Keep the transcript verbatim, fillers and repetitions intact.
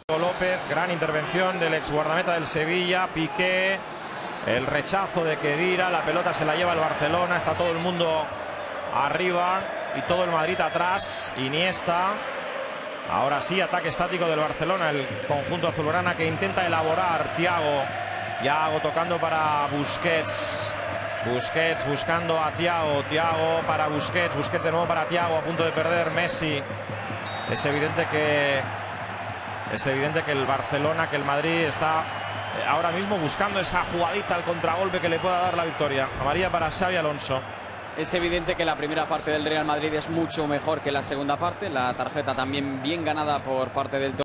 López, gran intervención del ex guardameta del Sevilla, Piqué, el rechazo de Khedira, la pelota se la lleva el Barcelona, está todo el mundo arriba y todo el Madrid atrás, Iniesta. Ahora sí, ataque estático del Barcelona, el conjunto azulgrana que intenta elaborar. Thiago, Thiago tocando para Busquets, Busquets buscando a Thiago, Thiago para Busquets, Busquets de nuevo para Thiago, a punto de perder Messi. Es evidente que es evidente que el Barcelona, que el Madrid está ahora mismo buscando esa jugadita al contragolpe que le pueda dar la victoria. Amarilla para Xabi Alonso. Es evidente que la primera parte del Real Madrid es mucho mejor que la segunda parte. La tarjeta también bien ganada por parte del